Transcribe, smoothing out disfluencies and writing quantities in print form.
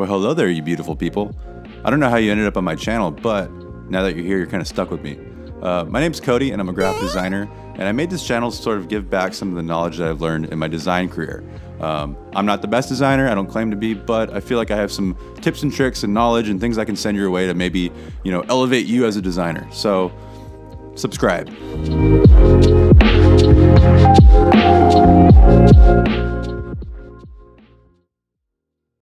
Well, hello there, you beautiful people. I don't know how you ended up on my channel, but now that you're here, you're kind of stuck with me. My name's Cody, and I'm a graphic designer, and I made this channel to sort of give back some of the knowledge that I've learned in my design career. I'm not the best designer, I don't claim to be, but I feel like I have some tips and tricks and knowledge and things I can send your way to maybe, elevate you as a designer. So, subscribe.